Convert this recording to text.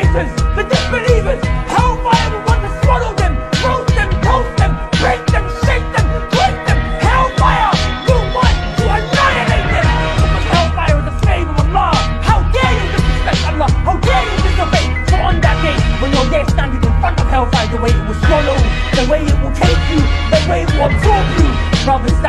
traitors, the disbelievers. Hellfire will want to swallow them, roast them, toast them, break them, shake them, break them. Hellfire will want to annihilate them. Because hellfire is a slave of Allah. How dare you disrespect Allah? How dare you disobey? So on that day, when you're there standing in front of hellfire, the way it will swallow, the way it will take you, the way it will absorb you, brothers